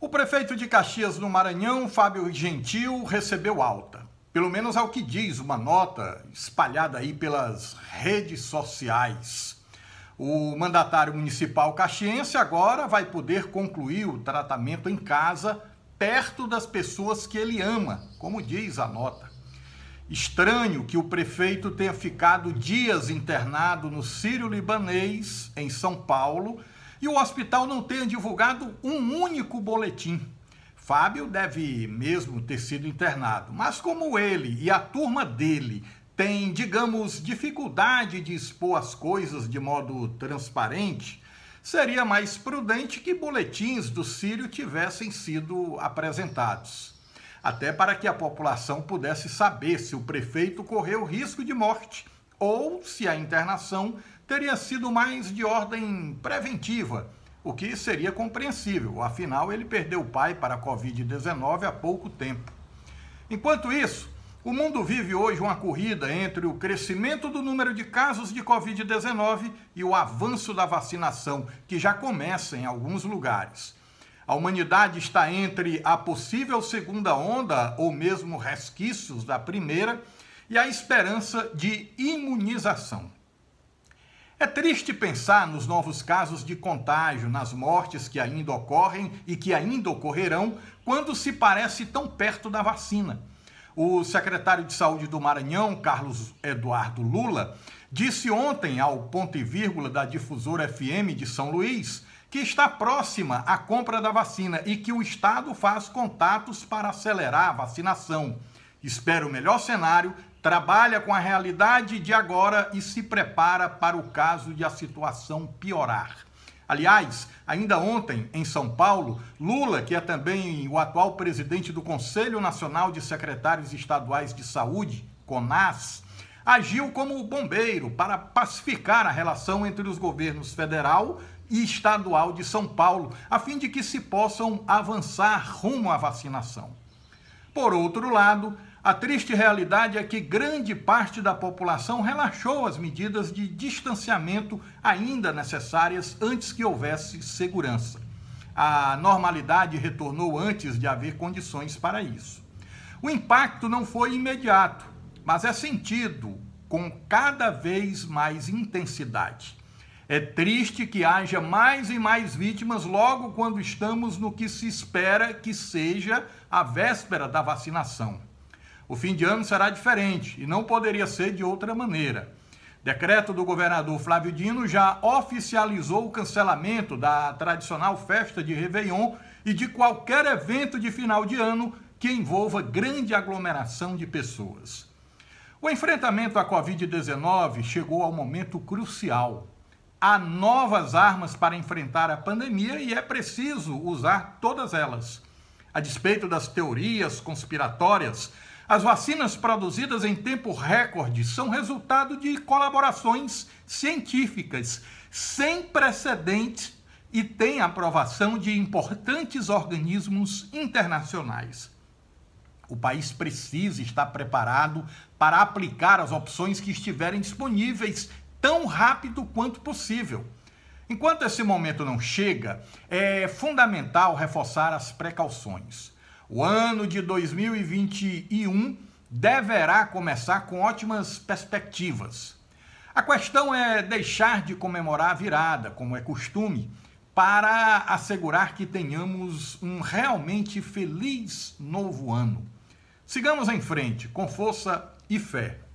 O prefeito de Caxias, no Maranhão, Fábio Gentil, recebeu alta. Pelo menos ao que diz uma nota espalhada aí pelas redes sociais. O mandatário municipal caxiense agora vai poder concluir o tratamento em casa, perto das pessoas que ele ama, como diz a nota. Estranho que o prefeito tenha ficado dias internado no Sírio-Libanês, em São Paulo, e o hospital não tenha divulgado um único boletim. Fábio deve mesmo ter sido internado, mas como ele e a turma dele têm, digamos, dificuldade de expor as coisas de modo transparente, seria mais prudente que boletins do Sírio tivessem sido apresentados, até para que a população pudesse saber se o prefeito correu risco de morte ou se a internação teria sido mais de ordem preventiva, o que seria compreensível, afinal ele perdeu o pai para a Covid-19 há pouco tempo. Enquanto isso, o mundo vive hoje uma corrida entre o crescimento do número de casos de Covid-19 e o avanço da vacinação, que já começa em alguns lugares. A humanidade está entre a possível segunda onda, ou mesmo resquícios da primeira, e a esperança de imunização. É triste pensar nos novos casos de contágio, nas mortes que ainda ocorrem e que ainda ocorrerão quando se parece tão perto da vacina. O secretário de Saúde do Maranhão, Carlos Eduardo Lula, disse ontem ao Ponto e Vírgula da Difusora FM de São Luís que está próxima à compra da vacina e que o Estado faz contatos para acelerar a vacinação. Espera o melhor cenário, trabalha com a realidade de agora e se prepara para o caso de a situação piorar. Aliás, ainda ontem, em São Paulo, Lula, que é também o atual presidente do Conselho Nacional de Secretários Estaduais de Saúde, CONAS, agiu como bombeiro para pacificar a relação entre os governos federal e estadual de São Paulo, a fim de que se possam avançar rumo à vacinação. Por outro lado, a triste realidade é que grande parte da população relaxou as medidas de distanciamento ainda necessárias antes que houvesse segurança. A normalidade retornou antes de haver condições para isso. O impacto não foi imediato, mas é sentido com cada vez mais intensidade. É triste que haja mais e mais vítimas logo quando estamos no que se espera que seja a véspera da vacinação. O fim de ano será diferente e não poderia ser de outra maneira. Decreto do governador Flávio Dino já oficializou o cancelamento da tradicional festa de Réveillon e de qualquer evento de final de ano que envolva grande aglomeração de pessoas. O enfrentamento à Covid-19 chegou ao momento crucial. Há novas armas para enfrentar a pandemia e é preciso usar todas elas. A despeito das teorias conspiratórias, as vacinas produzidas em tempo recorde são resultado de colaborações científicas sem precedentes e têm aprovação de importantes organismos internacionais. O país precisa estar preparado para aplicar as opções que estiverem disponíveis tão rápido quanto possível. Enquanto esse momento não chega, é fundamental reforçar as precauções. O ano de 2021 deverá começar com ótimas perspectivas. A questão é deixar de comemorar a virada, como é costume, para assegurar que tenhamos um realmente feliz novo ano. Sigamos em frente, com força e fé.